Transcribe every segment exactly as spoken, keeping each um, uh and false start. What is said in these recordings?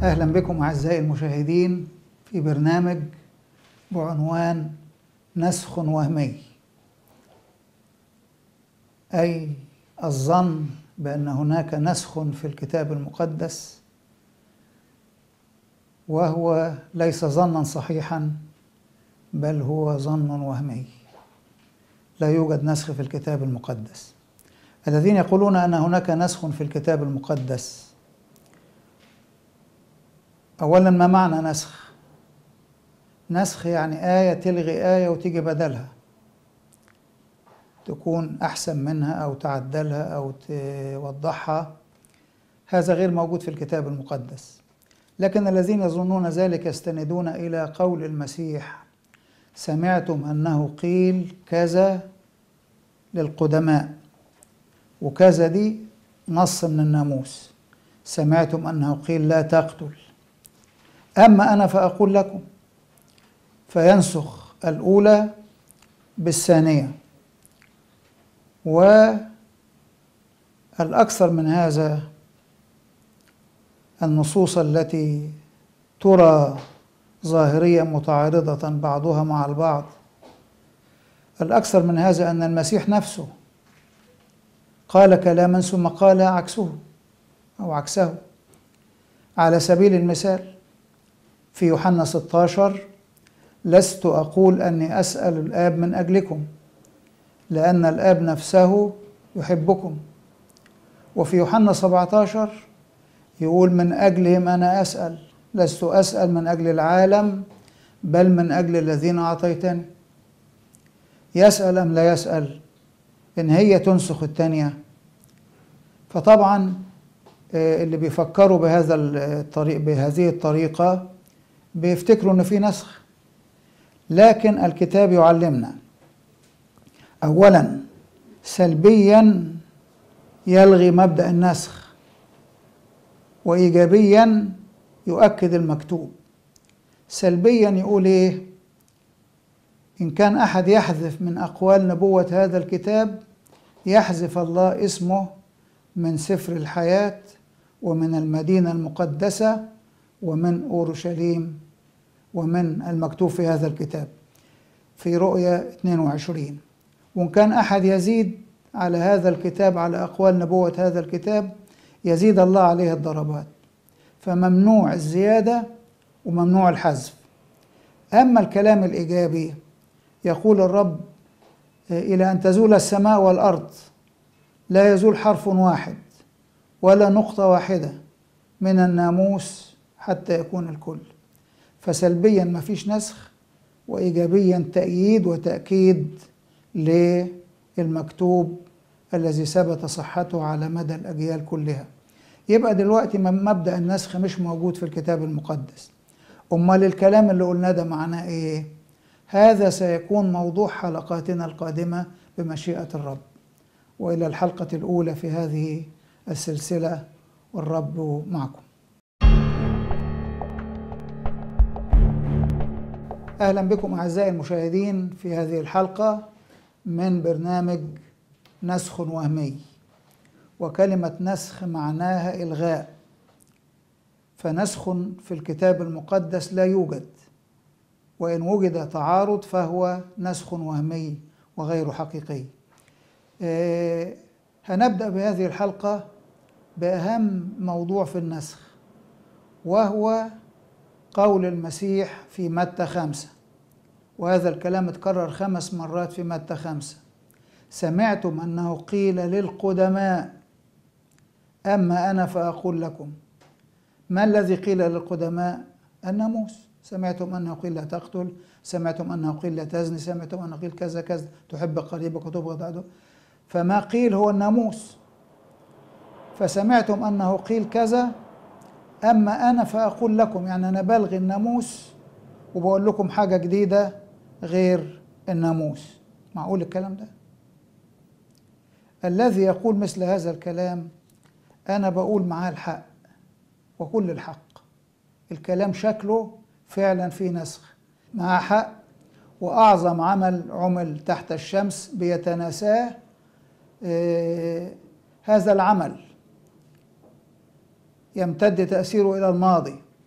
أهلا بكم أعزائي المشاهدين في برنامج بعنوان نسخ وهمي، أي الظن بأن هناك نسخ في الكتاب المقدس، وهو ليس ظنا صحيحا بل هو ظن وهمي. لا يوجد نسخ في الكتاب المقدس. الذين يقولون أن هناك نسخ في الكتاب المقدس، أولا ما معنى نسخ؟ نسخ يعني آية تلغي آية وتيجي بدلها، تكون أحسن منها أو تعدلها أو توضحها. هذا غير موجود في الكتاب المقدس. لكن الذين يظنون ذلك يستندون إلى قول المسيح: سمعتم أنه قيل كذا للقدماء، وكذا دي نص من الناموس. سمعتم أنه قيل لا تقتل، أما أنا فأقول لكم، فينسخ الأولى بالثانية. والأكثر من هذا النصوص التي ترى ظاهريا متعارضة بعضها مع البعض، الأكثر من هذا أن المسيح نفسه قال كلاما ثم قال عكسه أو عكسه. على سبيل المثال في يوحنا ستة عشر: لست أقول أني أسأل الآب من أجلكم، لأن الآب نفسه يحبكم. وفي يوحنا سبعة عشر يقول: من أجلهم أنا أسأل، لست أسأل من أجل العالم بل من أجل الذين أعطيتني. يسأل أم لا يسأل؟ إن هي تنسخ الثانية. فطبعا اللي بيفكروا بهذا الطريق بهذه الطريقة بيفتكروا إن في نسخ. لكن الكتاب يعلمنا أولا سلبيا يلغي مبدأ النسخ، وإيجابيا يؤكد المكتوب. سلبيا يقول إيه؟ إن كان أحد يحذف من أقوال نبوة هذا الكتاب، يحذف الله اسمه من سفر الحياة ومن المدينة المقدسة ومن أورشليم ومن المكتوب في هذا الكتاب في رؤيا اثنين وعشرين. وإن كان أحد يزيد على هذا الكتاب، على أقوال نبوة هذا الكتاب، يزيد الله عليه الضربات. فممنوع الزيادة وممنوع الحذف. أما الكلام الإيجابي، يقول الرب: إلى أن تزول السماء والأرض لا يزول حرف واحد ولا نقطة واحدة من الناموس حتى يكون الكل. فسلبيا ما فيش نسخ، وإيجابيا تأييد وتأكيد للمكتوب الذي ثبت صحته على مدى الأجيال كلها. يبقى دلوقتي مبدأ النسخ مش موجود في الكتاب المقدس. أمال الكلام اللي قلناه ده معناه إيه؟ هذا سيكون موضوع حلقاتنا القادمة بمشيئة الرب. وإلى الحلقة الأولى في هذه السلسلة، والرب معكم. أهلا بكم أعزائي المشاهدين في هذه الحلقة من برنامج نسخ وهمي. وكلمة نسخ معناها إلغاء، فنسخ في الكتاب المقدس لا يوجد، وإن وجد تعارض فهو نسخ وهمي وغير حقيقي. آه هنبدأ بهذه الحلقة بأهم موضوع في النسخ، وهو قول المسيح في متى خمسة. وهذا الكلام اتكرر خمس مرات في متى خمسة: سمعتم أنه قيل للقدماء، أما أنا فأقول لكم. ما الذي قيل للقدماء؟ الناموس. سمعتم أنه قيل لا تقتل، سمعتم أنه قيل لا تزني، سمعتم أنه قيل كذا كذا، تحب قريبك وتبغض عدوك. فما قيل هو الناموس. فسمعتم أنه قيل كذا، أما أنا فأقول لكم، يعني أنا بلغي الناموس وبقول لكم حاجة جديدة غير الناموس. معقول الكلام ده؟ الذي يقول مثل هذا الكلام أنا بقول معاه الحق وكل الحق. الكلام شكله فعلا فيه نسخ، معاه حق. وأعظم عمل عمل تحت الشمس بيتناساه آه هذا العمل، يمتد تأثيره إلى الماضي.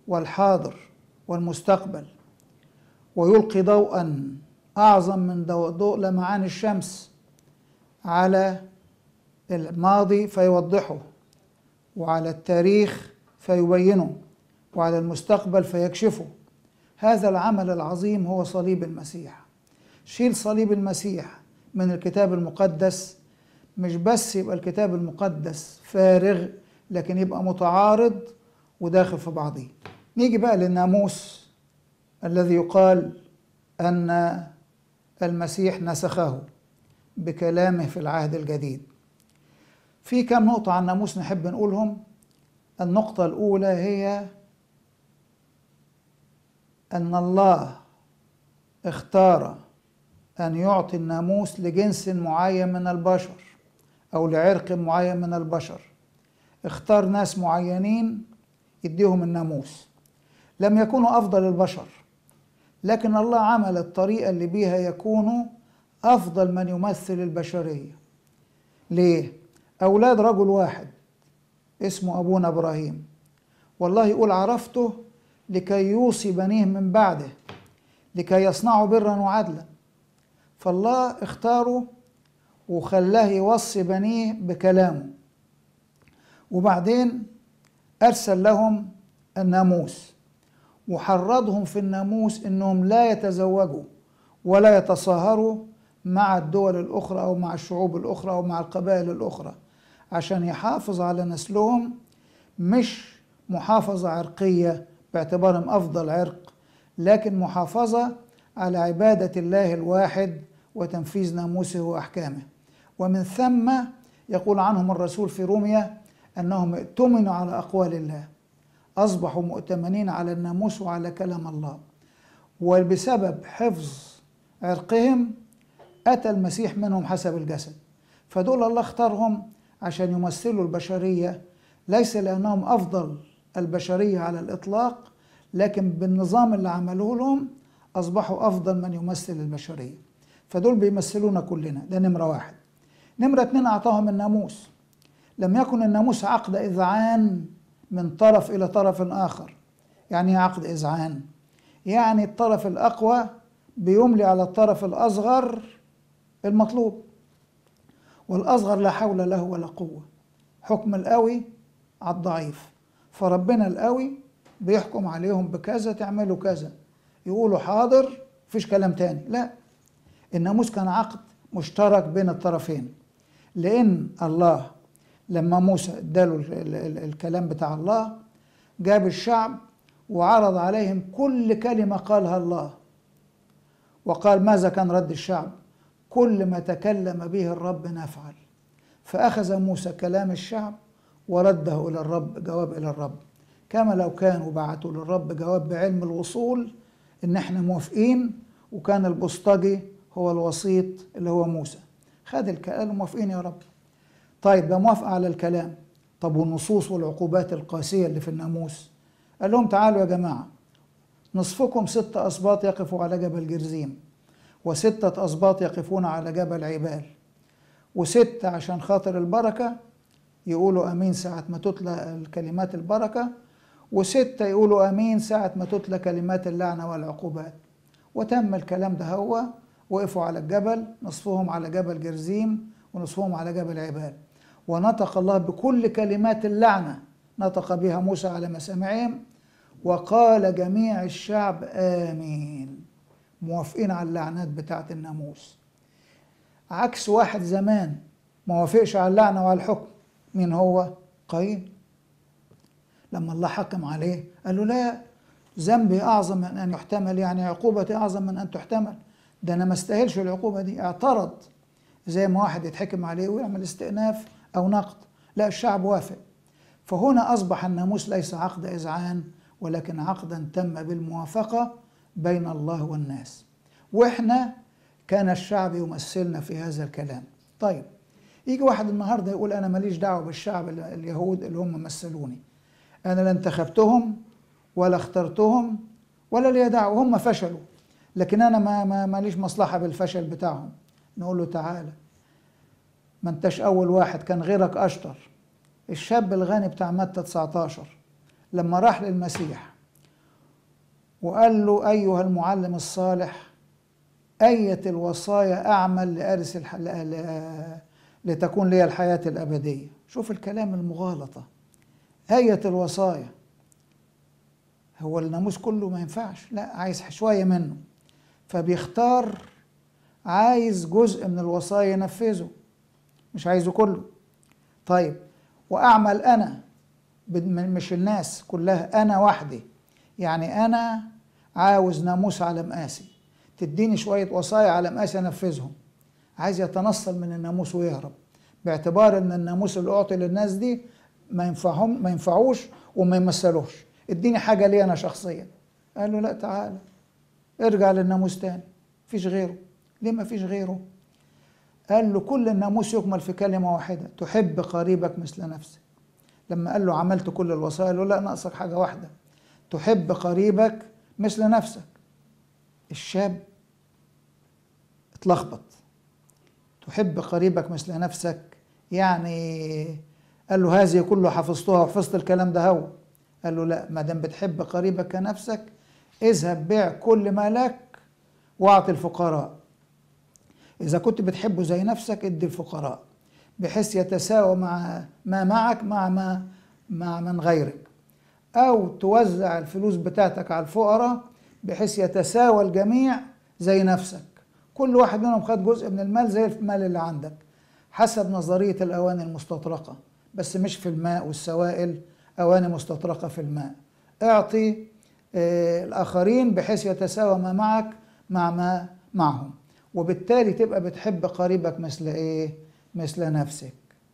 والحاضر والمستقبل، ويلقي ضوءا أعظم من ضوء لمعان الشمس على الماضي فيوضحه، وعلى التاريخ فيبينه، وعلى المستقبل فيكشفه. هذا العمل العظيم هو صليب المسيح. شيل صليب المسيح من الكتاب المقدس، مش بس يبقى الكتاب المقدس فارغ، لكن يبقى متعارض وداخل في بعضه. نيجي بقى للناموس الذي يقال أن المسيح نسخه بكلامه في العهد الجديد. في كم نقطة عن الناموس نحب نقولهم. النقطة الأولى هي أن الله اختار أن يعطي الناموس لجنس معين من البشر أو لعرق معين من البشر. اختار ناس معينين يديهم الناموس، لم يكونوا أفضل البشر، لكن الله عمل الطريقة اللي بيها يكونوا أفضل من يمثل البشرية. ليه؟ أولاد رجل واحد اسمه أبونا إبراهيم، والله يقول عرفته لكي يوصي بنيه من بعده لكي يصنعوا برا وعدلا. فالله اختاره وخلاه يوصي بنيه بكلامه، وبعدين أرسل لهم الناموس وحرضهم في الناموس إنهم لا يتزوجوا ولا يتصاهروا مع الدول الأخرى أو مع الشعوب الأخرى أو مع القبائل الأخرى، عشان يحافظ على نسلهم، مش محافظة عرقية باعتبارهم أفضل عرق، لكن محافظة على عبادة الله الواحد وتنفيذ ناموسه وأحكامه. ومن ثم يقول عنهم الرسول في روميا أنهم ائتمنوا على أقوال الله، أصبحوا مؤتمنين على الناموس وعلى كلام الله. وبسبب حفظ عرقهم أتى المسيح منهم حسب الجسد. فدول الله اختارهم عشان يمثلوا البشرية، ليس لأنهم أفضل البشرية على الإطلاق، لكن بالنظام اللي عملوه لهم أصبحوا أفضل من يمثل البشرية. فدول بيمثلونا كلنا. ده نمرة واحد. نمرة اتنين، أعطاهم الناموس. لم يكن الناموس عقد إذعان من طرف إلى طرف آخر. يعني عقد إذعان، يعني الطرف الأقوى بيملي على الطرف الأصغر المطلوب، والأصغر لا حول له ولا قوة. حكم القوي على الضعيف، فربنا القوي بيحكم عليهم بكذا، تعملوا كذا، يقولوا حاضر، مفيش كلام تاني. لا، الناموس كان عقد مشترك بين الطرفين، لأن الله لما موسى اداله الكلام بتاع الله جاب الشعب وعرض عليهم كل كلمة قالها الله، وقال ماذا كان رد الشعب؟ كل ما تكلم به الرب نفعل. فأخذ موسى كلام الشعب ورده إلى الرب، جواب إلى الرب، كما لو كانوا بعتوا للرب جواب بعلم الوصول إن احنا موافقين، وكان البسطجي هو الوسيط اللي هو موسى. خد الكلام، موافقين يا رب. طيب، ده موافقة على الكلام. طب والنصوص والعقوبات القاسية اللي في الناموس؟ قال لهم تعالوا يا جماعة، نصفكم ست أسباط يقفوا على جبل جرزيم، وستة أسباط يقفون على جبل عبال، وستة عشان خاطر البركة يقولوا أمين ساعة ما تتلى الكلمات البركة، وستة يقولوا أمين ساعة ما تتلى كلمات اللعنة والعقوبات. وتم الكلام ده، هو وقفوا على الجبل، نصفهم على جبل جرزيم ونصفهم على جبل عبال، ونطق الله بكل كلمات اللعنة نطق بها موسى على مسامعهم، وقال جميع الشعب آمين، موافقين على اللعنات بتاعة الناموس. عكس واحد زمان ما وافقش على اللعنة وعلى الحكم. مين هو؟ قايين. لما الله حكم عليه قال له لا، ذنبي أعظم من أن يحتمل، يعني عقوبتي أعظم من أن تحتمل، ده أنا ما استاهلش العقوبة دي. اعترض، زي ما واحد يتحكم عليه ويعمل استئناف أو نقد. لا، الشعب وافق. فهنا أصبح الناموس ليس عقد إذعان، ولكن عقدا تم بالموافقة بين الله والناس، وإحنا كان الشعب يمثلنا في هذا الكلام. طيب، يجي واحد النهاردة يقول أنا ماليش دعوة بالشعب اليهود اللي هم مثلوني، أنا لا انتخبتهم ولا اخترتهم ولا لي دعوة، هم فشلوا، لكن أنا ما ما ماليش مصلحة بالفشل بتاعهم. نقول له تعالى، ما انتش أول واحد، كان غيرك أشطر. الشاب الغني بتاع متى تسعتاشر لما راح للمسيح وقال له أيها المعلم الصالح أية الوصايا أعمل لأرث الح... ل... لتكون لي الحياة الأبدية. شوف الكلام المغالطة، أية الوصايا. هو الناموس كله ما ينفعش، لا، عايز شوية منه، فبيختار عايز جزء من الوصايا ينفذه، مش عايزه كله. طيب، وأعمل أنا، مش الناس كلها، أنا وحدي. يعني أنا عاوز ناموس على مقاسي، تديني شوية وصايا على مقاسي أنفذهم. عايز يتنصل من الناموس ويهرب، باعتبار أن الناموس اللي أعطي للناس دي ما ينفعهم ما ينفعوش وما يمثلوش. اديني حاجة لي أنا شخصيا. قال له لا، تعالى ارجع للناموس تاني، مفيش غيره. ليه ما فيش غيره؟ قال له كل الناموس يكمل في كلمة واحدة، تحب قريبك مثل نفسك. لما قال له عملت كل الوصايا، قال له لا، ناقصك حاجة واحدة، تحب قريبك مثل نفسك. الشاب اتلخبط. تحب قريبك مثل نفسك يعني، قال له هذه كله حفظتها وحفظت الكلام ده هو. قال له لا، ما دام بتحب قريبك كنفسك، اذهب بيع كل ما لك واعطي الفقراء. إذا كنت بتحبه زي نفسك ادي الفقراء، بحيث يتساوى مع ما معك مع ما مع من غيرك، أو توزع الفلوس بتاعتك على الفقراء بحيث يتساوى الجميع زي نفسك. كل واحد منهم خد جزء من المال زي المال اللي عندك، حسب نظرية الأواني المستطرقة، بس مش في الماء والسوائل، أواني مستطرقة في الماء. اعطي آه الآخرين بحيث يتساوى ما معك مع ما معهم، وبالتالي تبقى بتحب قريبك مثل ايه؟ مثل نفسك.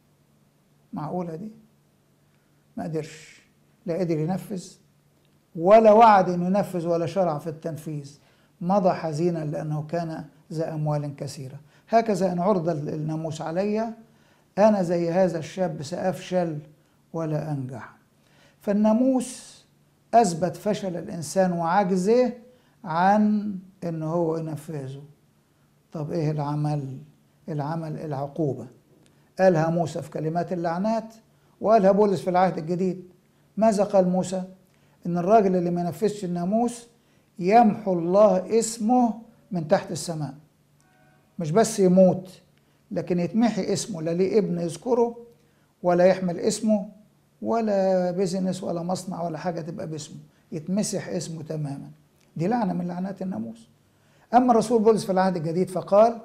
معقولة دي؟ ما قدرش، لا قدر ينفذ ولا وعد انه ينفذ ولا شرع في التنفيذ. مضى حزينا لانه كان ذا اموال كثيرة. هكذا ان عرض الناموس علي، انا زي هذا الشاب سافشل ولا انجح. فالناموس اثبت فشل الانسان وعجزه عن ان هو ينفذه. طب ايه العمل؟ العمل العقوبة. قالها موسى في كلمات اللعنات، وقالها بولس في العهد الجديد. ماذا قال موسى؟ ان الراجل اللي ما ينفذش الناموس يمحو الله اسمه من تحت السماء. مش بس يموت، لكن يتمحي اسمه، لا ليه ابن يذكره ولا يحمل اسمه ولا بيزنس ولا مصنع ولا حاجة تبقى باسمه، يتمسح اسمه تماما. دي لعنة من لعنات الناموس. أما الرسول بولس في العهد الجديد فقال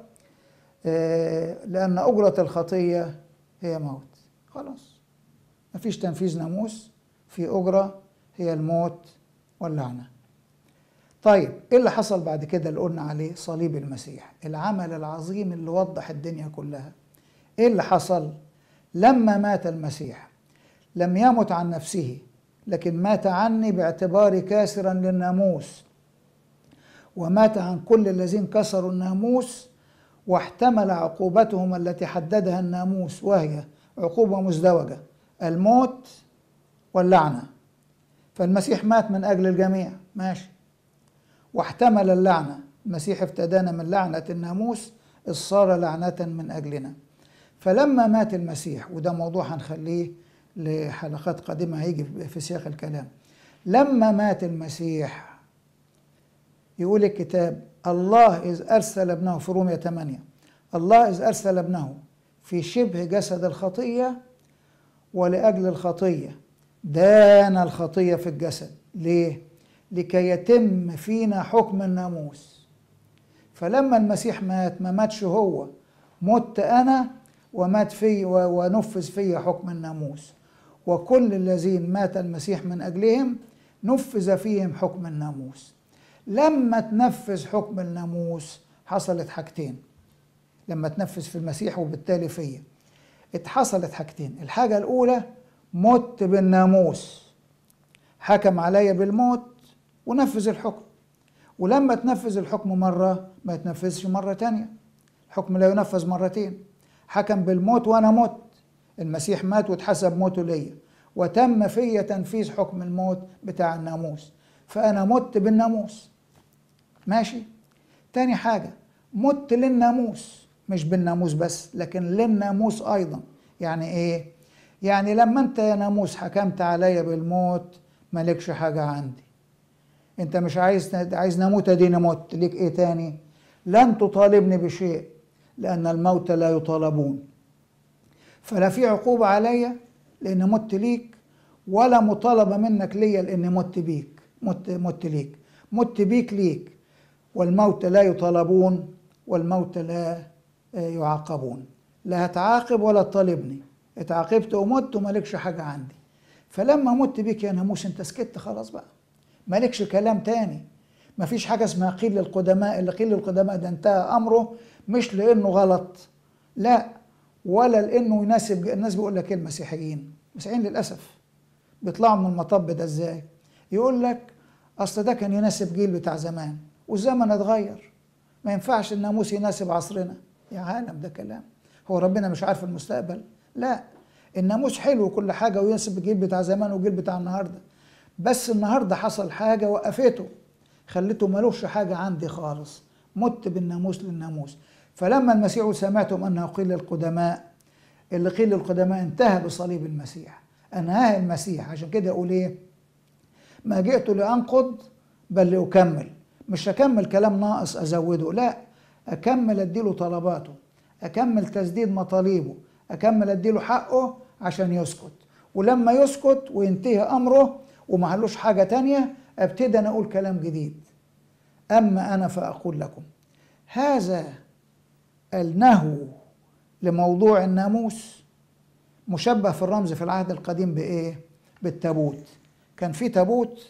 آه لأن أجرة الخطية هي موت. خلاص، مفيش تنفيذ ناموس، في أجرة هي الموت واللعنة. طيب، إيه اللي حصل بعد كده اللي قلنا عليه؟ صليب المسيح، العمل العظيم اللي وضح الدنيا كلها. إيه اللي حصل؟ لما مات المسيح لم يمت عن نفسه، لكن مات عني باعتباري كاسرا للناموس، ومات عن كل الذين كسروا الناموس، واحتمل عقوبتهم التي حددها الناموس، وهي عقوبة مزدوجة، الموت واللعنة. فالمسيح مات من أجل الجميع، ماشي، واحتمل اللعنة. المسيح افتدانا من لعنة الناموس، إذ صار لعنة من أجلنا. فلما مات المسيح، وده موضوع هنخليه لحلقات قادمة هيجي في سياق الكلام. لما مات المسيح يقول الكتاب الله إذ أرسل ابنه في رومية ثمانية، الله إذ أرسل ابنه في شبه جسد الخطية ولأجل الخطية دان الخطية في الجسد. ليه؟ لكي يتم فينا حكم الناموس. فلما المسيح مات ما ماتش هو، مت أنا ومات في ونفذ في حكم الناموس، وكل الذين مات المسيح من أجلهم نفذ فيهم حكم الناموس. لما تنفذ حكم الناموس حصلت حاجتين. لما تنفذ في المسيح وبالتالي فيا اتحصلت حاجتين. الحاجة الأولى مت بالناموس، حكم علي بالموت ونفذ الحكم. ولما تنفذ الحكم مرة ما يتنفذش مرة تانية، الحكم لا ينفذ مرتين. حكم بالموت وأنا مت، المسيح مات واتحسب موته ليا، وتم فيا تنفيذ حكم الموت بتاع الناموس، فأنا مت بالناموس. ماشي. تاني حاجة مت للناموس، مش بالناموس بس لكن للناموس أيضا. يعني إيه؟ يعني لما أنت يا ناموس حكمت عليا بالموت مالكش حاجة عندي، انت مش عايز عايز نموت اديني مت، ليك ايه تاني؟ لن تطالبني بشيء لان الموت لا يطالبون. فلا في عقوبة عليا لان مت ليك، ولا مطالبة منك ليا لاني مت بيك، مت مت ليك، مت بيك ليك. والموت لا يطالبون والموت لا يعاقبون. لا هتعاقب ولا تطالبني، اتعاقبت ومت ومالكش حاجة عندي. فلما مت بيك يا ناموس انت سكت خلاص بقى، مالكش كلام تاني. مفيش حاجة اسمها قيل للقدماء، اللي قيل للقدماء ده انتهى أمره، مش لأنه غلط لا، ولا لأنه يناسب. الناس بيقول لك ايه المسيحيين؟ المسيحيين للأسف بيطلعوا من المطب ده ازاي؟ يقول لك أصل ده كان يناسب جيل بتاع زمان والزمن اتغير، ما ينفعش الناموس يناسب عصرنا. يا عالم ده كلام، هو ربنا مش عارف المستقبل؟ لا، الناموس حلو وكل حاجة ويناسب الجيل بتاع زمان والجيل بتاع النهاردة، بس النهاردة حصل حاجة وقفته، خليته ملوش حاجة عندي خالص، مت بالناموس للناموس. فلما المسيح سمعتم أنه قيل للقدماء، اللي قيل للقدماء انتهى بصليب المسيح، أنهاه المسيح. عشان كده أقول إيه؟ ما جئت لأنقض بل لأكمل. مش أكمل كلام ناقص أزوده، لا، أكمل أديله طلباته، أكمل تسديد مطالبه، أكمل أديله حقه عشان يسكت. ولما يسكت وينتهي أمره ومعلوش حاجة تانية، ابتدى أنا أقول كلام جديد. أما أنا فأقول لكم. هذا النهو لموضوع الناموس مشبه في الرمز في العهد القديم بإيه؟ بالتابوت. كان في تابوت،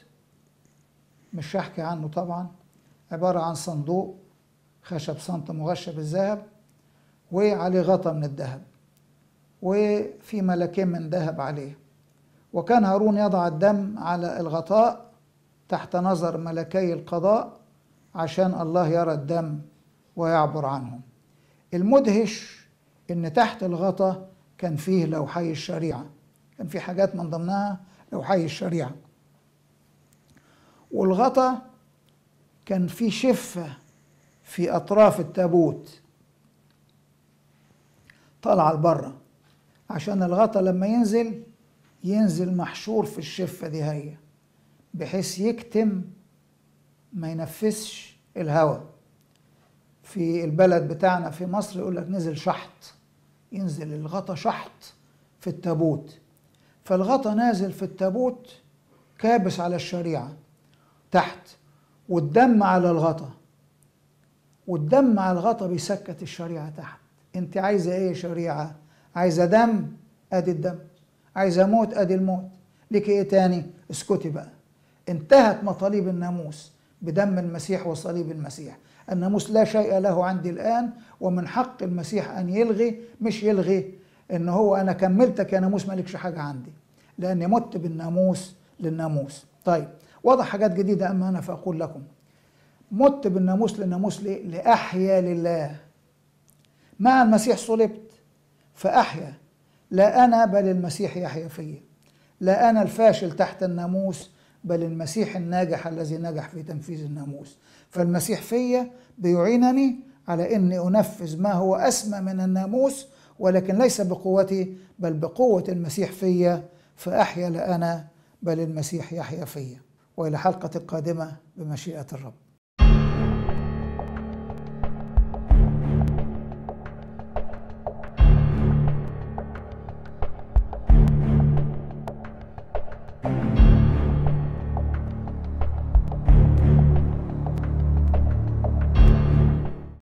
مش هحكي عنه طبعا، عبارة عن صندوق خشب سنتي مغشى بالذهب وعليه غطا من الذهب وفي ملكين من ذهب عليه. وكان هارون يضع الدم على الغطاء تحت نظر ملكي القضاء عشان الله يرى الدم ويعبر عنهم. المدهش ان تحت الغطاء كان فيه لوحي الشريعة، كان في حاجات من ضمنها لوحي الشريعة. والغطاء كان فيه شفة في أطراف التابوت طالعة لبره، عشان الغطاء لما ينزل ينزل محشور في الشفة دي هي، بحيث يكتم ما ينفسش الهواء. في البلد بتاعنا في مصر يقول لك نزل شحط، ينزل الغطا شحط في التابوت. فالغطا نازل في التابوت كابس على الشريعة تحت، والدم على الغطا، والدم على الغطا بيسكت الشريعة تحت. انت عايزة ايه شريعة؟ عايزة دم؟ ادي الدم. عايزة موت؟ ادي الموت. لك ايه تاني؟ اسكتي بقى. انتهت مطالب الناموس بدم المسيح وصليب المسيح. الناموس لا شيء له عندي الآن، ومن حق المسيح أن يلغي، مش يلغي إن هو أنا كملتك يا ناموس مالكش حاجة عندي، لأني مت بالناموس للناموس. طيب وضع حاجات جديدة. أما أنا فأقول لكم. مت بالناموس للناموس ليه؟ لأحيا لله. مع المسيح صلبت فأحيا، لا أنا بل المسيح يحيا فيا. لا أنا الفاشل تحت الناموس بل المسيح الناجح الذي نجح في تنفيذ الناموس. فالمسيح فيا بيعينني على أني أنفذ ما هو أسمى من الناموس، ولكن ليس بقوتي بل بقوة المسيح فيا. فأحيا لا أنا بل المسيح يحيا فيا. وإلى حلقة قادمة بمشيئة الرب.